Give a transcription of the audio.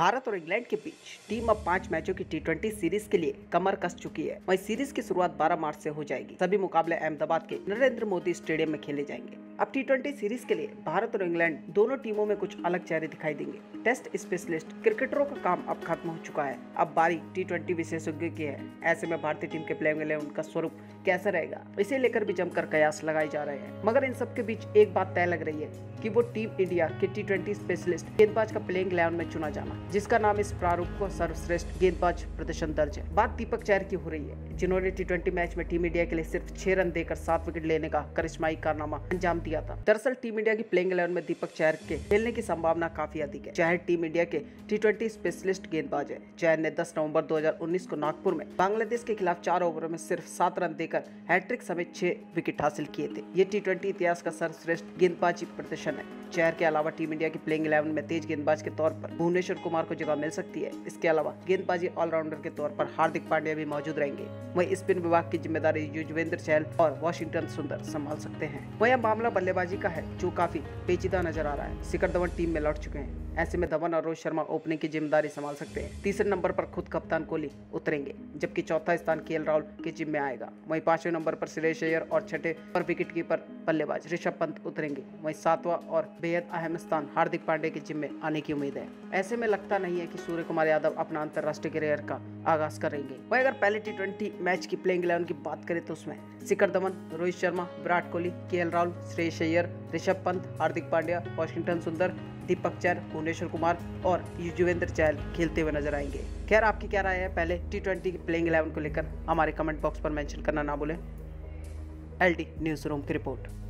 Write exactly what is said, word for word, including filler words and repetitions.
भारत और इंग्लैंड के बीच टीम अब पांच मैचों की टी ट्वेंटी सीरीज के लिए कमर कस चुकी है। वहीं सीरीज की शुरुआत बारह मार्च से हो जाएगी। सभी मुकाबले अहमदाबाद के नरेंद्र मोदी स्टेडियम में खेले जाएंगे। अब टी ट्वेंटी सीरीज के लिए भारत और इंग्लैंड दोनों टीमों में कुछ अलग चेहरे दिखाई देंगे। टेस्ट स्पेशलिस्ट क्रिकेटरों का काम अब खत्म हो चुका है। अब बारी टी ट्वेंटी विशेषज्ञ की है। ऐसे में भारतीय टीम के प्लेइंग इलेवन का स्वरूप कैसा रहेगा, इसे लेकर भी जमकर कयास लगाए जा रहे हैं। मगर इन सब के बीच एक बात तय लग रही है कि वो टीम इंडिया के टी ट्वेंटी स्पेशलिस्ट गेंदबाज का प्लेइंग इलेवन में चुना जाना, जिसका नाम इस प्रारूप को सर्वश्रेष्ठ गेंदबाज प्रदर्शन दर्ज है। बात दीपक चहर की हो रही है, जिन्होंने टी ट्वेंटी मैच में टीम इंडिया के लिए सिर्फ छह रन देकर सात विकेट लेने का करिश्माई कारनामा अंजाम दिया था। दरअसल टीम इंडिया की प्लेइंग इलेवन में दीपक चहर के खेलने की संभावना काफी अधिक है। चहर टीम इंडिया के टी ट्वेंटी स्पेशलिस्ट गेंदबाज है। चहर ने दस नवंबर दो हज़ार उन्नीस को नागपुर में बांग्लादेश के खिलाफ चार ओवरों में सिर्फ सात रन देकर हैट्रिक समेत छह विकेट हासिल किए थे। ये टी ट्वेंटी इतिहास का सर्वश्रेष्ठ गेंदबाजी प्रदर्शन है। चहर के अलावा टीम इंडिया की प्लेइंग इलेवन में तेज गेंदबाज के तौर पर भुवनेश्वर कुमार को जगह मिल सकती है। इसके अलावा गेंदबाजी ऑलराउंडर के तौर पर हार्दिक पांड्या भी मौजूद रहेंगे। वहीं स्पिन विभाग की जिम्मेदारी युजवेंद्र चहल और वाशिंगटन सुंदर संभाल सकते हैं। वहीं मामला बल्लेबाजी का है, जो काफी पेचीदा नजर आ रहा है। शिखर धवन टीम में लौट चुके हैं। ऐसे में धवन और रोहित शर्मा ओपनिंग की जिम्मेदारी संभाल सकते हैं। तीसरे नंबर पर खुद कप्तान कोहली उतरेंगे, जबकि चौथा स्थान के एल राहुल के जिम्मे में आएगा। वहीं पांचवें नंबर पर श्रेयस अय्यर और छठे पर विकेट कीपर बल्लेबाज ऋषभ पंत उतरेंगे। वहीं सातवां और बेहद अहम स्थान हार्दिक पांड्या के जिम्मे आने की उम्मीद है। ऐसे में लगता नहीं है कि सूर्य कुमार यादव अपना अंतर्राष्ट्रीय करियर का आगाज करेंगे। वहीं अगर पहले टी ट्वेंटी मैच की प्लेइंग इलेवन की बात करें तो उसमें शिखर धवन, रोहित शर्मा, विराट कोहली, के एल राहुल, श्रेयस अय्यर, ऋषभ पंत, हार्दिक पांड्या, वाशिंगटन सुंदर, दीपक चहर, भुवनेश्वर कुमार और युजवेंद्र चहल खेलते हुए नजर आएंगे। खैर, आपकी क्या राय है पहले टी ट्वेंटी की प्लेइंग इलेवन को लेकर हमारे कमेंट बॉक्स पर मेंशन करना ना भूलें। एल डी न्यूज़ रूम की रिपोर्ट।